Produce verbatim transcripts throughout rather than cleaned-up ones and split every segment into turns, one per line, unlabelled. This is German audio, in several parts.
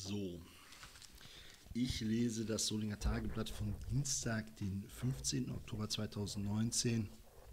So, ich lese das Solinger Tageblatt von Dienstag, den fünfzehnten Oktober zweitausendneunzehn.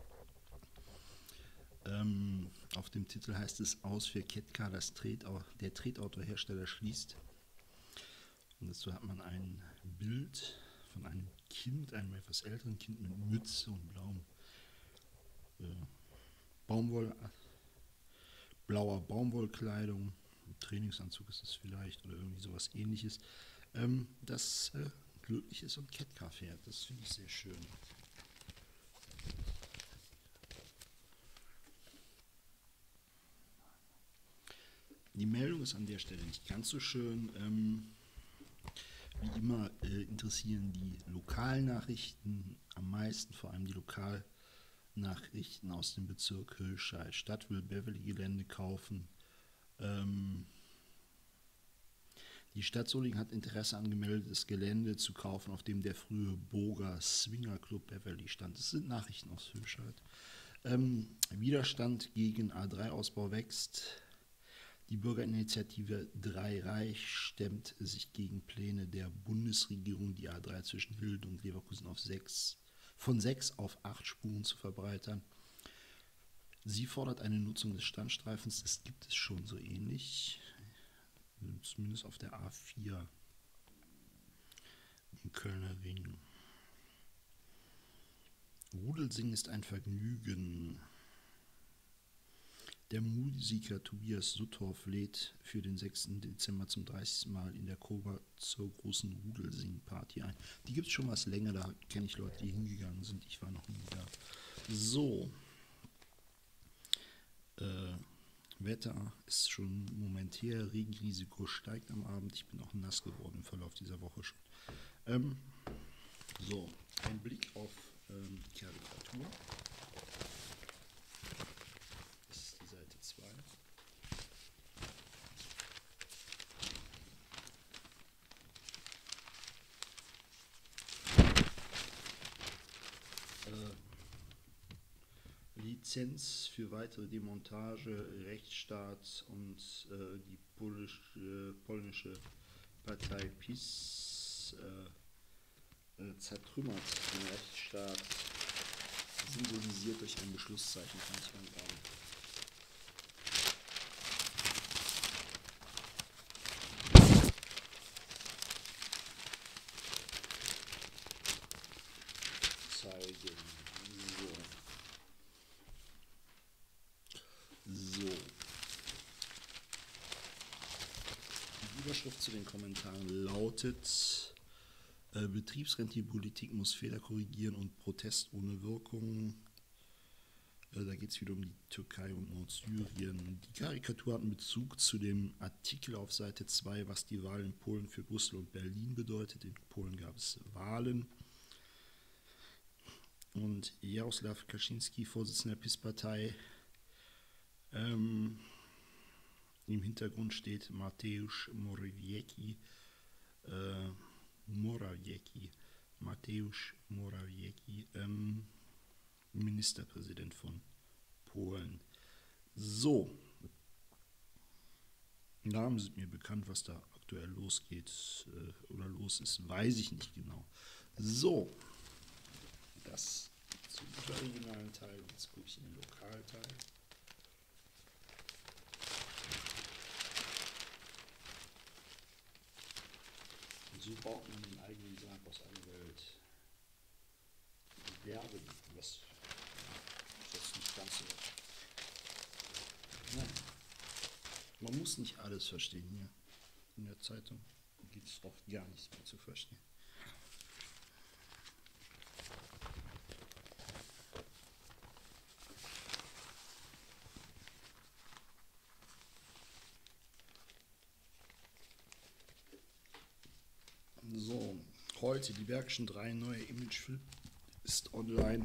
Ähm, auf dem Titel heißt es Aus für Ketka, das Tretau- der Tretautohersteller schließt. Und dazu hat man ein Bild von einem Kind, einem etwas älteren Kind mit Mütze und blauem äh, Baumwoll, blauer Baumwollkleidung. Ein Trainingsanzug ist es vielleicht oder irgendwie sowas ähnliches. Ähm, das äh, glücklich ist und Ketka fährt. Das finde ich sehr schön. Die Meldung ist an der Stelle nicht ganz so schön. Ähm, wie immer äh, interessieren die Lokalnachrichten am meisten, vor allem die Lokalnachrichten aus dem Bezirk Höllscheid. Stadt will Beverly-Gelände kaufen. Ähm, die Stadt Solingen hat Interesse angemeldet, das Gelände zu kaufen, auf dem der frühe Burger Swinger Club Beverly stand. Das sind Nachrichten aus Höllscheid. Ähm, Widerstand gegen A drei Ausbau wächst. Die Bürgerinitiative Drei Reich stemmt sich gegen Pläne der Bundesregierung, die A drei zwischen Hilden und Leverkusen auf sechs, von sechs auf acht Spuren zu verbreitern. Sie fordert eine Nutzung des Standstreifens, das gibt es schon so ähnlich, zumindest auf der A vier im Kölner Ring. Rudelsingen ist ein Vergnügen. Der Musiker Tobias Suttorf lädt für den sechsten Dezember zum dreißigsten Mal in der Koba zur großen Rudelsing-Party ein. Die gibt es schon was länger, da kenne ich Leute, die hingegangen sind. Ich war noch nie da. So. Äh, Wetter ist schon momentär, Regenrisiko steigt am Abend. Ich bin auch nass geworden im Verlauf dieser Woche schon. Ähm, so, ein Blick auf ähm, die Karikatur. zwei. Äh, Lizenz für weitere Demontage, Rechtsstaat und äh, die polisch, äh, polnische Partei PiS äh, äh, zertrümmert den Rechtsstaat, symbolisiert durch ein Beschlusszeichen, kann ich mal sagen. Zeigen. So. So. Die Überschrift zu den Kommentaren lautet: äh, Betriebsrentenpolitik muss Fehler korrigieren und Protest ohne Wirkung. Äh, da geht es wieder um die Türkei und Nordsyrien. Die Karikatur hat einen Bezug zu dem Artikel auf Seite zwei, was die Wahl in Polen für Brüssel und Berlin bedeutet. In Polen gab es Wahlen. Und Jaroslaw Kaczynski, Vorsitzender der PiS-Partei, ähm, im Hintergrund steht Mateusz Morawiecki, äh, Morawiecki, Mateusz Morawiecki, ähm, Ministerpräsident von Polen. So, Namen sind mir bekannt, was da aktuell losgeht äh, oder los ist, weiß ich nicht genau. So, das zum überregionalen Teil, jetzt gucke ich in den Lokalteil. Und so baut man den eigenen Sarg aus aller Welt. Werbung, was ist jetzt nicht ganz so. Nein. Man muss nicht alles verstehen hier. In der Zeitung gibt es oft gar nichts mehr zu verstehen. So, heute die Bergischen drei, neue Imagefilm ist online.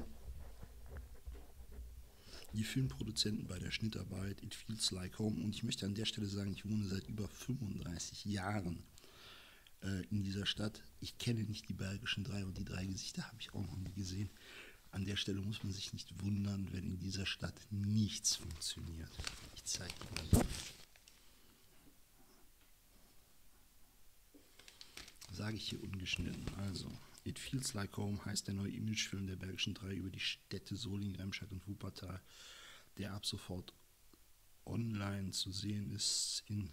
Die Filmproduzenten bei der Schnittarbeit, It Feels Like Home. Und ich möchte an der Stelle sagen, ich wohne seit über fünfunddreißig Jahren äh, in dieser Stadt. Ich kenne nicht die Bergischen drei und die drei Gesichter habe ich auch noch nie gesehen. An der Stelle muss man sich nicht wundern, wenn in dieser Stadt nichts funktioniert. Ich zeige Ihnen das. sage ich hier ungeschnitten. Also, It Feels Like Home heißt der neue Imagefilm der Bergischen Drei über die Städte Solingen, Remscheid und Wuppertal, der ab sofort online zu sehen ist. In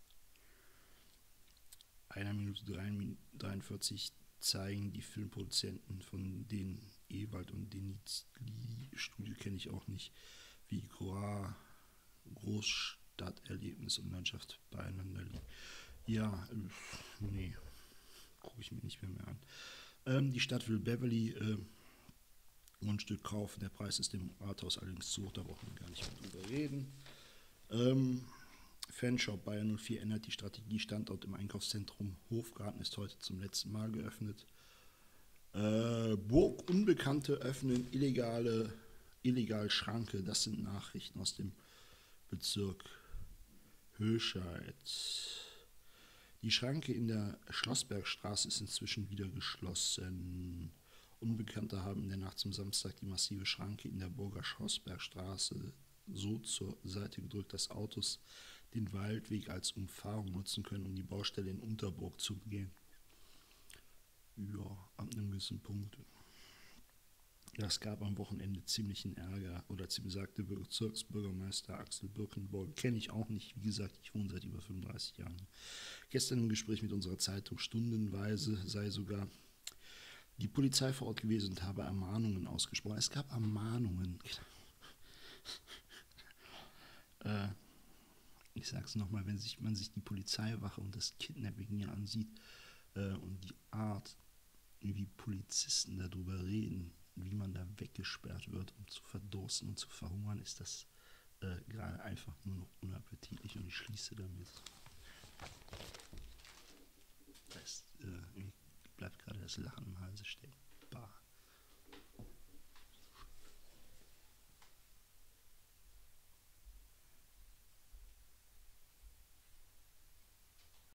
einer Minute dreiundvierzig zeigen die Filmproduzenten von den Ewald und Denis Lee, Studio kenne ich auch nicht, wie Groa, Großstadterlebnis und Landschaft beieinander liegen. Ja, äh, nee, gucke ich mir nicht mehr, mehr an. Ähm, die Stadt will Beverly äh, Grundstück kaufen, der Preis ist dem Rathaus allerdings zu hoch, da brauchen wir gar nicht mehr drüber reden. Ähm, Fanshop Bayer null vier ändert die Strategie, Standort im Einkaufszentrum Hofgarten ist heute zum letzten Mal geöffnet. Äh, Burg Unbekannte öffnen illegale illegal Schranke, das sind Nachrichten aus dem Bezirk Höscheid. Die Schranke in der Schlossbergstraße ist inzwischen wieder geschlossen. Unbekannte haben in der Nacht zum Samstag die massive Schranke in der Burger Schlossbergstraße so zur Seite gedrückt, dass Autos den Waldweg als Umfahrung nutzen können, um die Baustelle in Unterburg zu begehen. Ja, ab einem gewissen Punkt. Das gab am Wochenende ziemlichen Ärger, oder sagte Bezirksbürgermeister Axel Birkenborg. Kenne ich auch nicht, wie gesagt, ich wohne seit über fünfunddreißig Jahren. Gestern im Gespräch mit unserer Zeitung stundenweise sei sogar die Polizei vor Ort gewesen und habe Ermahnungen ausgesprochen. Es gab Ermahnungen. äh, ich sage es nochmal, wenn sich, man sich die Polizeiwache und das Kidnapping hier ansieht äh, und die Art, wie Polizisten darüber reden, wie man da weggesperrt wird, um zu verdursten und zu verhungern, ist das äh, gerade einfach nur noch unappetitlich und ich schließe damit. Das äh, bleibt gerade das Lachen im Halse stecken.